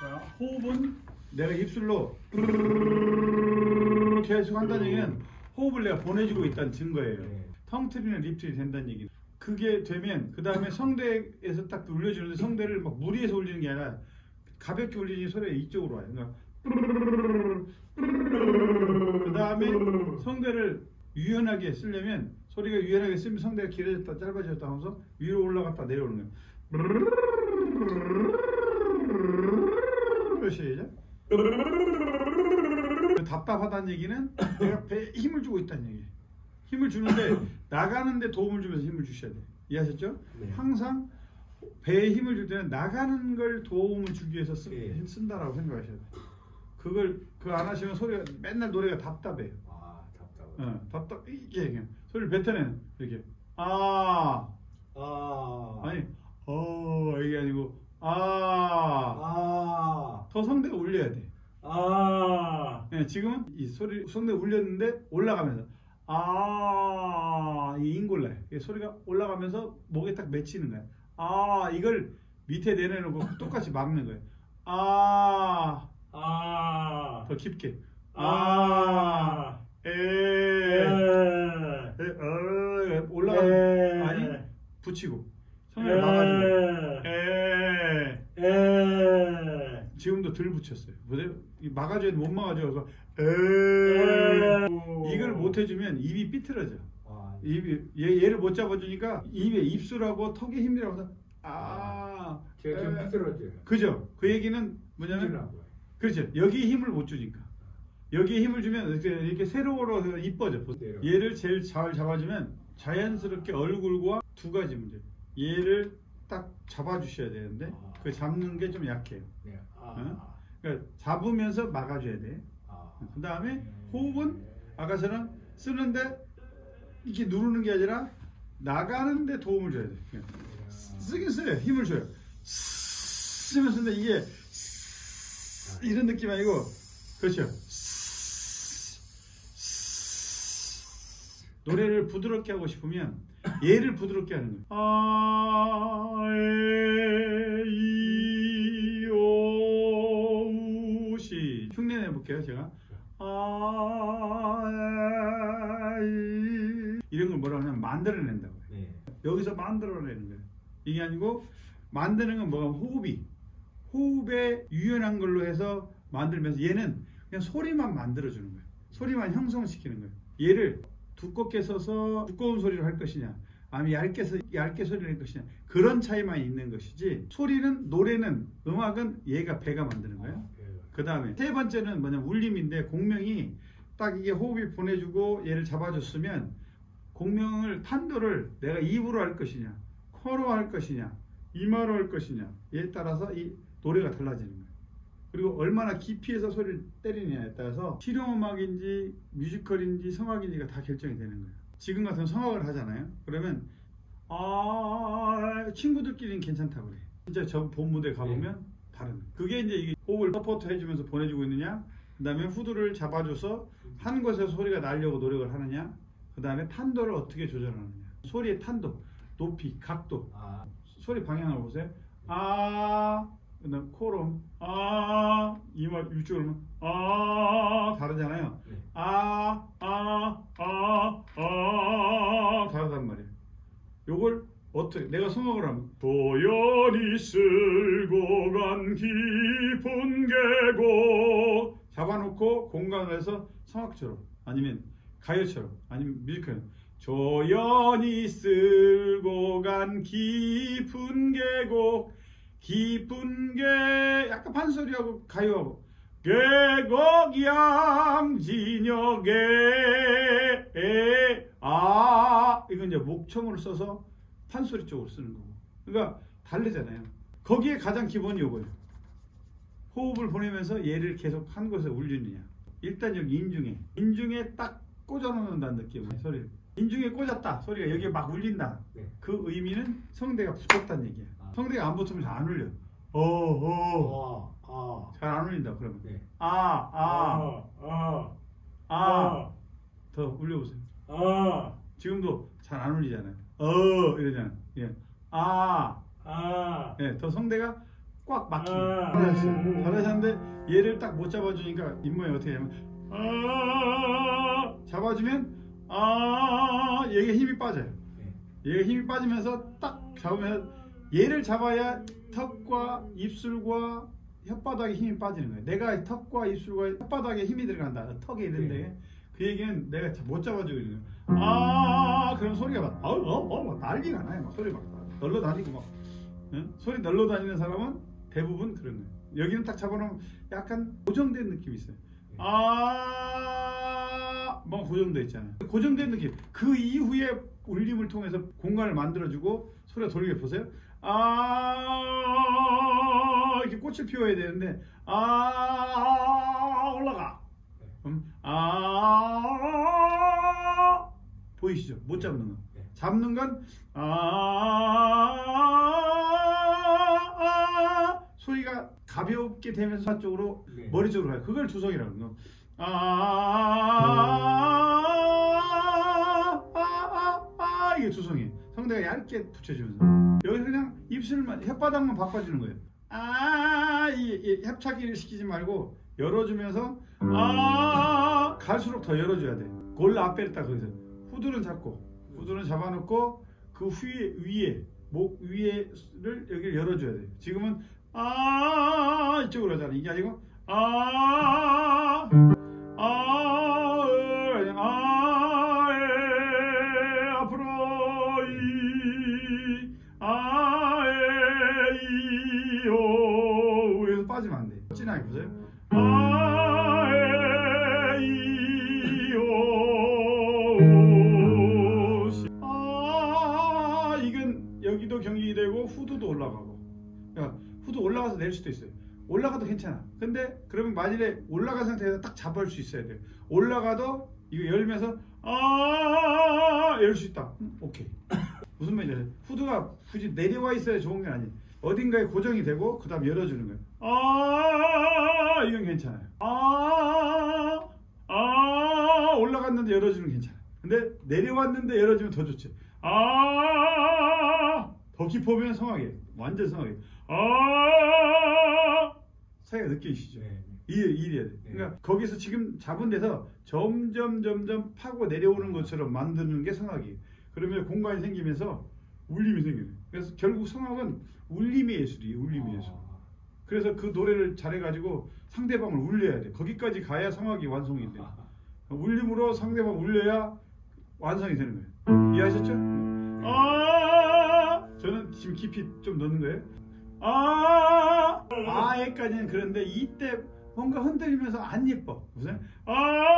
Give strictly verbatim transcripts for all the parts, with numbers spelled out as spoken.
자, 호흡은 내가 입술로 계속 한다는 얘기는 호흡을 내가 보내주고 있다는 증거예요. 네. 텅트리는 립트리 된다는 얘기. 그게 되면 그 다음에 성대에서 딱 울려주는데 성대를 막 무리해서 울리는 게 아니라 가볍게 울리는 소리가 이쪽으로 와요. 그러니까 그 다음에 성대를 유연하게 쓰려면 소리가 유연하게 쓰면 성대가 길어졌다 짧아졌다 하면서 위로 올라갔다 내려오는 거예요. 시작. 답답하다는 얘기는 내가 배에 힘을 주고 있다는 얘기예요. 힘을 주는데 나가는데 도움을 주면서 힘을 주셔야 돼요. 이해하셨죠? 네. 항상 배에 힘을 줄 때는 나가는 걸 도움을 주기 위해서 쓰, 네. 쓴다라고 생각하셔야 돼요. 그걸 그 안 하시면 소리가 맨날 노래가 답답해요. 아, 답답해. 어, 답답 이게 그냥 소리를 뱉어내는 이렇게 아, 아, 아니 어 이게 아니고 아, 아, 더 성대가 울려야 돼. 아, 네, 지금은 이 소리 성대 울렸는데 올라가면서 아, 이 인골라요. 소리가 올라가면서 목에 딱 맺히는 거야. 아, 이걸 밑에 내려놓고 똑같이 막는 거예요. 아, 아, 더 깊게. 아, 에, 에, 에, 올라가는 아니 붙이고 성대를 막아주고. 에, 에, 지금도 덜 붙였어요. 막아줘야 못 막아줘서 에, 이걸 못 해주면 입이 삐뚤어져. 아, 입이 얘, 얘를 못 잡아주니까 입에 입술하고 턱에 힘이라고 해서 아, 제가 좀 삐뚤어져요. 그죠? 그 얘기는 뭐냐면 그렇죠. 여기 힘을 못 주니까 여기에 힘을 주면 이렇게, 이렇게 세로로 이뻐져. 얘를 제일 잘 잡아주면 자연스럽게 얼굴과 두 가지 문제. 얘를 딱 잡아주셔야 되는데 아, 그 잡는 게 좀 약해요. 네. 아, 어? 그러니까 잡으면서 막아줘야 돼. 아, 그 다음에 네. 호흡은 아까처럼 쓰는데 이렇게 누르는 게 아니라 나가는데 도움을 줘야 돼. 그냥 쓰긴 써요. 힘을 줘요. 쓰면 쓰는데 이게 이런 느낌 아니고 그렇죠. 노래를 부드럽게 하고 싶으면 얘를 부드럽게 하는 거예요. 아, 에, 이, 오, 우, 시. 흉내 내볼게요, 제가. 아, 에, 이. 이런 걸 뭐라고 하냐면 만들어낸다고요. 네. 여기서 만들어내는 거예요. 이게 아니고 만드는 건 뭐가 호흡이. 호흡에 유연한 걸로 해서 만들면서 얘는 그냥 소리만 만들어주는 거예요. 소리만 형성시키는 거예요. 얘를 두껍게 써서 두꺼운 소리를 할 것이냐 아니면 얇게 서 얇게 소리를 할 것이냐 그런 차이만 있는 것이지 소리는 노래는 음악은 얘가 배가 만드는 거예요. 그 다음에 세 번째는 뭐냐면 울림인데 공명이 딱 이게 호흡이 보내주고 얘를 잡아줬으면 공명을 탄도를 내가 입으로 할 것이냐 코로 할 것이냐 이마로 할 것이냐 얘에 따라서 이 노래가 달라지는 거예요. 그리고 얼마나 깊이에서 소리를 때리느냐에 따라서 실용음악인지 뮤지컬인지 성악인지가 다 결정이 되는 거예요. 지금 같은 성악을 하잖아요. 그러면 아 친구들끼리는 괜찮다고 그래. 진짜 저 본 무대 가보면 네. 다른 거예요. 그게 이제 이게 호흡을 서포트 해주면서 보내주고 있느냐 그 다음에 후두를 잡아줘서 한 곳에서 소리가 나려고 노력을 하느냐 그 다음에 탄도를 어떻게 조절하느냐 소리의 탄도, 높이, 각도 아. 소리 방향을 보세요. 아 그다음 코로 아 이마 이쪽으로 아 다르잖아요. 네. 아, 아, 아, 아 다르단 말이에요. 요걸 어떻게 내가 성악을 하면 도연이 쓸고 간 깊은 계곡 잡아놓고 공간을 해서 성악처럼 아니면 가요처럼 아니면 뮤지컬 조연이 쓸고 간 깊은 계곡 깊은 게 약간 판소리하고 가요하고 계곡 양진역에 아 이건 이제 목청을 써서 판소리 쪽으로 쓰는 거고 그러니까 다르잖아요. 거기에 가장 기본이 이거예요. 호흡을 보내면서 얘를 계속 한 곳에 울리느냐 일단 여기 인중에 인중에 딱 꽂아 놓는다는 느낌이에요. 소리를 인중에 꽂았다 소리가 여기에 막 울린다. 네. 그 의미는 성대가 붙었다는 얘기예요. 아. 성대가 안 붙으면 잘 안 울려. 어어 아, 아. 잘 안 울린다 그러면 네. 아, 아, 아, 아, 아. 더 울려보세요. 아. 지금도 잘 안 울리잖아요. 어 이러잖아요. 예. 아, 아. 예, 더 성대가 꽉 막히게. 아. 잘하셨어요. 잘하셨는데 얘를 딱 못 잡아주니까 입모양이 어떻게 하냐면 아 잡아주면 아 얘가 힘이 빠져요. 얘가 힘이 빠지면서 딱 잡으면 얘를 잡아야 턱과 입술과 혓바닥에 힘이 빠지는 거예요. 내가 턱과 입술과 혓바닥에 힘이 들어간다. 턱에 이런데 네. 그 얘기는 내가 못 잡아주고 있는 거예요. 아 그럼 소리가 막 어어 어, 막 난리가 나요. 막 소리 막 널러 다니고 막 응? 소리 널러 다니는 사람은 대부분 그런 거예요. 여기는 딱 잡아놓으면 약간 고정된 느낌이 있어요. 아, 뭐 고정돼 있잖아요. 고정된 느낌. 그 이후에 울림을 통해서 공간을 만들어주고 소리가 돌리게 보세요. 아, 이렇게 꽃을 피워야 되는데 아 올라가. 음, 아 보이시죠? 못 잡는 거. 잡는 건 아, 소리가 가볍게 되면서 쪽으로 네. 머리 쪽으로 가요. 그걸 두성이라는 거. 아, 아, 아, 아, 이게 두성이. 성대가 얇게 붙여주면서 여기 그냥 입술만 혓바닥만 바꿔주는 거예요. 아, 이, 이 협착기를 시키지 말고 열어주면서 아 갈수록 더 열어줘야 돼. 골 앞에를 딱 거기서 후두는 잡고 후두는 잡아놓고 그 후에 위에 목 위에를 여기를 열어줘야 돼. 지금은 아 이쪽으로 하잖아. 이게 아니고 아 아, 에, 아, 에, 앞으로 이, 아, 에, 이, 오, 여기서 빠지면 안 돼. 진하게 보세요. 아, 에, 이, 오, 시. 아, 이건 여기도 경직이 되고 후두도 올라가고. 그러니까 후두 올라가서 낼 수도 있어요. 올라가도 괜찮아. 근데 그러면 만일에 올라간 상태에서 딱 잡을 수 있어야 돼요. 올라가도 이거 열면서 아 열 수 있다. 음, 오케이. 무슨 말이냐? 후두가 굳이 내려와 있어야 좋은 게 아니에요. 어딘가에 고정이 되고 그 다음 열어주는 거예요. 아 이건 괜찮아요. 아, 아 올라갔는데 열어주는 게 괜찮아요. 근데 내려왔는데 열어주면 더 좋지. 아 더 깊으면 성하게 완전 성하게. 아 사이가 느껴지시죠? 네. 일, 일이야 돼. 네. 그러니까 거기서 지금 잡은 데서 점점 점점 파고 내려오는 것처럼 만드는 게 성악이에요. 그러면 공간이 생기면서 울림이 생겨요. 그래서 결국 성악은 울림의 예술이에요. 울림의 예술. 그래서 그 노래를 잘해가지고 상대방을 울려야 돼. 거기까지 가야 성악이 완성이 돼. 울림으로 상대방 울려야 완성이 되는 거예요. 이해하셨죠? 아, 저는 지금 깊이 좀 넣는 거예요. 아, 아에까지는 그런데 이때 뭔가 흔들리면서 안 예뻐. 무슨 아,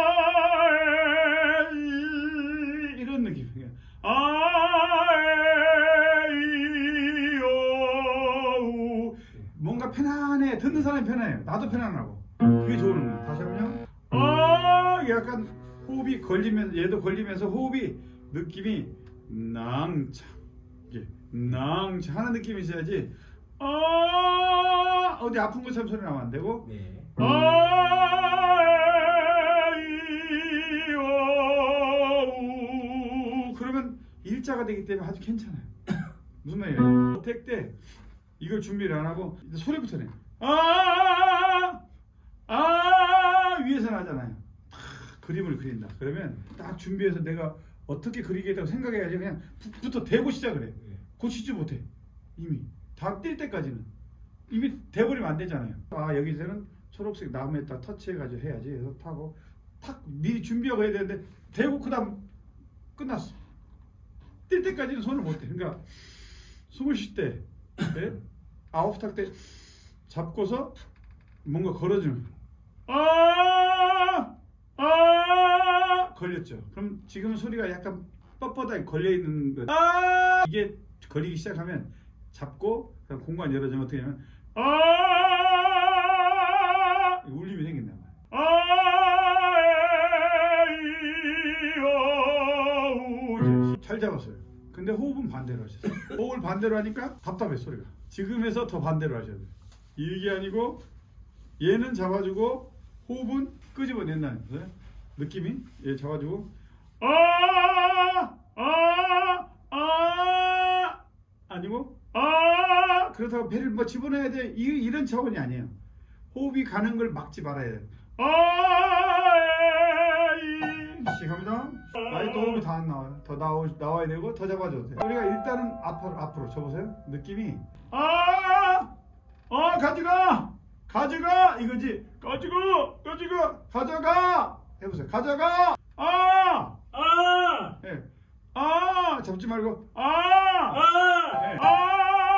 이, 이런 느낌이에요. 아, 이, 오, 뭔가 편안해. 듣는 사람이 편해요. 나도 편안하고. 그게 좋은 거예요. 다시 한번요. 아, 약간 호흡이 걸리면서 얘도 걸리면서 호흡이 느낌이 낭창 이게 낭창 하는 느낌이 있어야지. 아 어디 아픈 것처럼 소리 나면 안 되고. 네. 아 이, 오, 우, 그러면 일자가 되기 때문에 아주 괜찮아요. 무슨 말이에요? 택 때 이걸 준비를 안 하고 소리부터 내. 아, 아 위에서 나잖아요. 탁 그림을 그린다. 그러면 딱 준비해서 내가 어떻게 그리겠다고 생각해야지. 그냥 부터 대고 시작을 해. 고치지 못해. 이미 다 뛸 때까지는 이미 대버리면 안 되잖아요. 아 여기서는 초록색 나무에다 터치해가지고 해야지. 해서 타고 탁 미리 준비하고 해야 되는데 대고 그다음 끝났어. 뛸 때까지는 손을 못 대. 그러니까 숨을 쉴 때 네? 아홉 탁 때 잡고서 뭔가 걸어주는. 아, 아 걸렸죠. 그럼 지금은 소리가 약간 뻣뻣하게 걸려 있는 거. 아 이게 걸리기 시작하면 잡고 그냥 공간 열어주면 어떻게 하냐면 아 울림이 생긴단 말이야. 아, 이, 오, 잘 잡았어요. 근데 호흡은 반대로 하셨어요. 호흡을 반대로 하니까 답답해 소리가. 지금에서 더 반대로 하셔야 돼요. 이게 아니고 얘는 잡아주고 호흡은 끄집어낸다는 거예요. 느낌이 얘 잡아주고 아, 아, 아, 아 아니고 아 그렇다고 배를 뭐 집어넣어야 돼 이, 이런 차원이 아니에요. 호흡이 가는 걸 막지 말아야 돼요. 시작합니다. 아직 또 호흡이 다 안 나와요. 더 나오, 나와야 되고 더 잡아줘도 돼요. 우리가 일단은 앞으로 앞으로 쳐보세요. 느낌이 아, 아 가져가, 가져가 이거지. 가져가, 가져가, 가져가 해보세요. 가져가. 아, 아, 예, 아 잡지 말고 아, 아, 예. 아,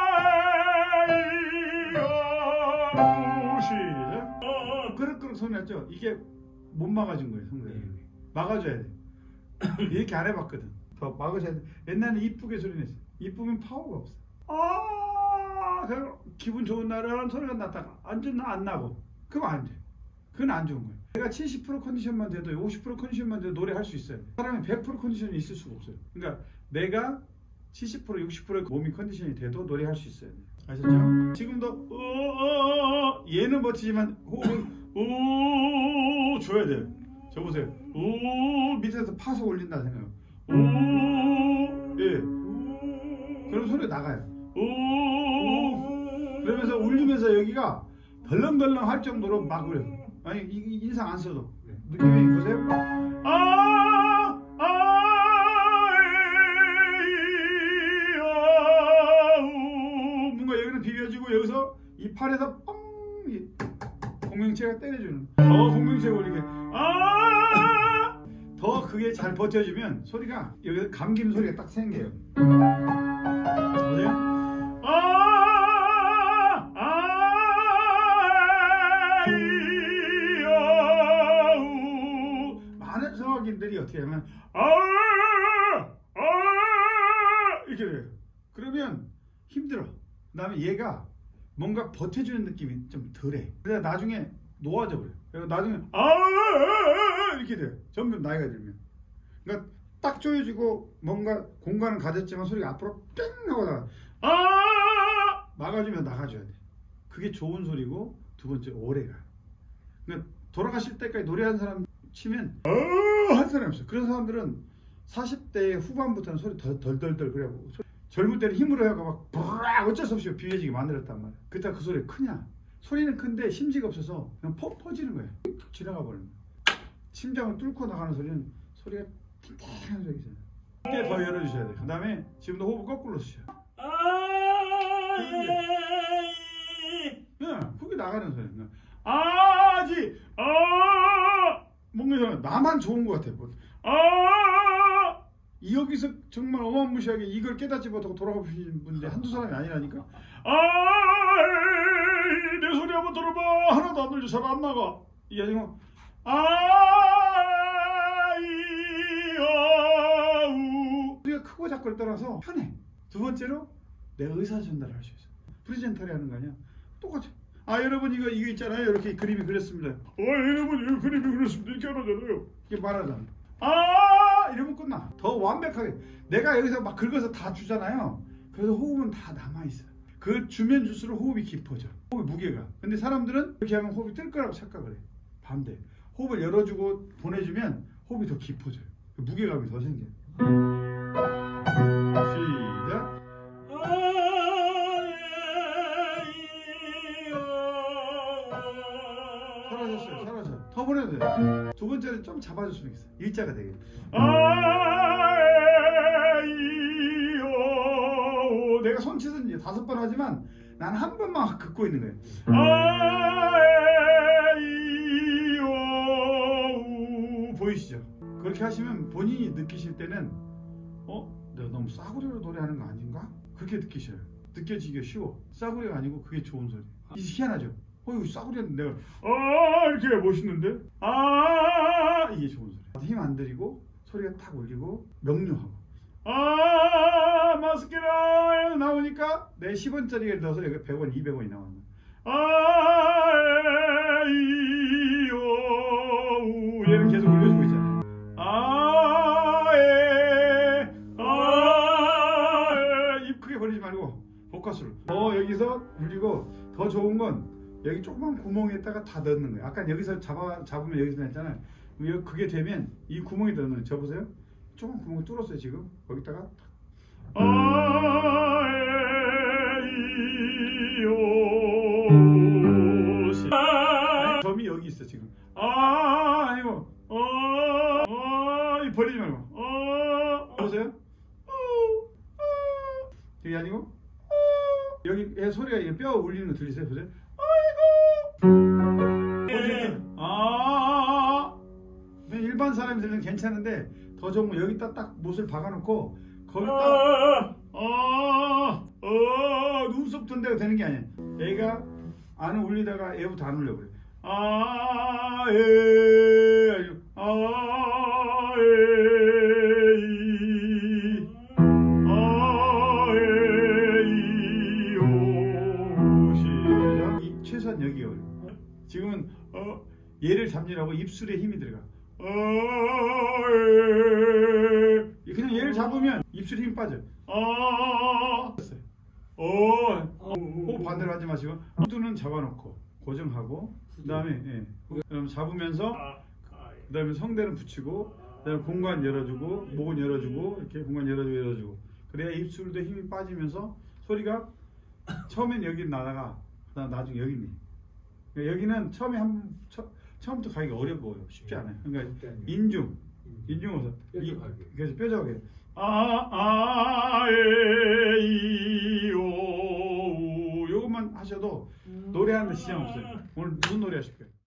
시작. 그릇그릇 소리 났죠. 이게 못 막아준 거예요. 성대. 막아줘야 돼. 이렇게 안 해봤거든. 더 막으셔야 돼. 옛날에 이쁘게 소리 냈어요. 이쁘면 파워가 없어. 아, 그냥 기분 좋은 날은 소리가 났다가 안 좋은 날 안 나고. 그럼 안 돼. 그건 안 좋은 거예요. 내가 칠십 퍼센트 컨디션만 돼도 오십 퍼센트 컨디션만 돼도 노래 할 수 있어야 돼. 사람이 백 퍼센트 컨디션이 있을 수가 없어요. 그러니까 내가 칠십 퍼센트 육십 퍼센트 몸이 컨디션이 돼도 노래 할 수 있어야 돼. 아셨죠? 지금도 어어어 얘는 버티지만 호흡은 오 줘야 돼요. 저 보세요. 오 밑에서 파서 올린다 생각해요. 오 예. 그럼 소리 나가요. 오 그러면서 울리면서 여기가 덜렁덜렁 할 정도로 막 울려. 아니 이, 이 인상 안 써도 느낌이 보세요. 아, 아, 에이, 아, 뭔가 여기는 비벼지고 여기서 이 팔에서 뻥 공명체가 때려주는. 더 공명체가 울리게. 아, 더 그게 잘 버텨주면 소리가 여기서 감김 소리가 딱 생겨요. 보세요. 아, 아, 이, 아우. 많은 성악인들이 어떻게 하면 아, 아 이렇게 돼요. 그러면 힘들어. 그다음에 얘가 뭔가 버텨주는 느낌이 좀 덜해. 그래서 나중에 놓아져 버려. 그래서 나중에 아 이렇게 돼요. 점점 나이가 들면. 그러니까 딱 조여지고 뭔가 공간은 가졌지만 소리가 앞으로 뺑 하고 나가. 아 막아주면 나가줘야 돼. 그게 좋은 소리고 두 번째 오래가. 그러니까 돌아가실 때까지 노래하는 사람 치면 어한 사람이 없어. 그런 사람들은 사십 대 후반부터는 소리 덜, 덜덜덜 그래고 젊을 때는 힘으로 해가 막 브락 어쩔 수 없이 비벼지게 만들었단 말이야. 그때 그 소리 크냐? 소리는 큰데 심지가 없어서 그냥 퍽 퍼지는 거야. 지나가 버리는 거야. 심장을 뚫고 나가는 소리는 소리가 팅팅한 소리잖아. 이때 더 열어주셔야 돼. 그 다음에 지금도 호흡 거꾸로 쓰셔. 그냥 그게 나가는 소리야. 아지 아 뭔가 나만 좋은 것 같아. 아 여기서 정말 어마무시하게 이걸 깨닫지 못하고 돌아가신 분들 한두 사람이 아니라니까. 아내 소리 한번 들어봐. 하나도 안 들려. 잘 안 나가. 이게 아니고 아이아우 우리가 크고 작고를 떠나서 편해. 두 번째로 내가 의사 전달을 할 수 있어. 프리젠탈이 하는 거 아니야. 똑같아. 아 여러분 이거 이거 있잖아요. 이렇게 그림이 그렸습니다. 어 여러분 이거 그림이 그렸습니다. 이렇게 하잖아요. 이게 말하잖아. 아 이러면 끝나. 더 완벽하게 내가 여기서 막 긁어서 다 주잖아요. 그래서 호흡은 다 남아있어. 그 주면 줄수록 호흡이 깊어져. 호흡의 무게가. 근데 사람들은 이렇게 하면 호흡이 뜰 거라고 착각을 해. 반대. 호흡을 열어주고 보내주면 호흡이 더 깊어져요. 무게감이 더 생겨요. 시작. 사라졌어요. 사라져. 더 보내도 돼. 두 번째는 좀 잡아줬으면 좋겠어. 일자가 되게. 아이오 내가 손짓은 이제 다섯 번 하지만 난 한 번만 긋고 있는 거예요. 아이오 보이시죠? 그렇게 하시면 본인이 느끼실 때는 어? 내가 너무 싸구려로 노래하는 거 아닌가? 그렇게 느끼셔요. 느껴지기가 쉬워. 싸구려가 아니고 그게 좋은 소리. 이게 희한하죠? 어 이거 싸구려는 내가 아 이렇게 멋있는데? 아 이게 좋은 소리. 힘 안 들이고 소리가 탁 울리고 명료하고 아 마스케라 나오니까 내 십 원짜리를 넣어서 여기 백 원, 이백 원이 나오는 거야. 아이오 얘는 계속 올려주고 있잖아요. 아에 아에 입 크게 벌리지 말고 포커스로 더 여기서 울리고 더 좋은 건 여기 조그만 구멍에다가 다 넣는 거예요. 아까 여기서 잡아, 잡으면 여기서 냈잖아요. 그게 되면 이 구멍에 넣는 거예요. 저 보세요. 조그만 구멍을 뚫었어요 지금. 거기다가 아 오, 시. 아니, 점이 여기 있어 지금. 아, 아니고, 어, 어, 이 버리지 말고, 어, 보세요. 어, 어, 그게 아니고, 어, 여기 애 소리가 이게 뼈 울리는 거 들리세요? 보세요. 아이고. 보세요. 아, 일반 사람이 들으면 괜찮은데 더 좋은 건 여기다 딱 못을 박아놓고 거기다 아, 어, 눈썹 든 데가 되는 게 아니야. 애가 안 울리다가 애부터 안 울려 그래. 아, 에, 아, 에, 이, 아, 에, 이, 오, 시작. 이, 최소한 여기요. 지금은 어, 얘를 잡느라고 입술에 힘이 들어가. 어, 에, 그냥 얘를 잡으면 입술에 힘 빠져. 아, 어, 어, 호 반대로 하지 마시고 후두는 잡아놓고 고정하고 그다음에 예. 그럼 잡으면서 그다음에 성대는 붙이고 그다음에 공간 열어주고 목은 열어주고 이렇게 공간 열어주고 열어주고 그래야 입술도 힘이 빠지면서 소리가 처음엔 여기 나다가 그다음 나중에 여기 있네. 그러니까 여기는 처음에 한 처, 처음부터 가기가 어려워요. 쉽지 않아요. 그러니까 인중 인중어서 그래서 뾰족하게 아, 아, 에, 이, 오, 우 요것만 하셔도 노래하는 지장 없어요. 오늘 무슨 노래 하실 거예요?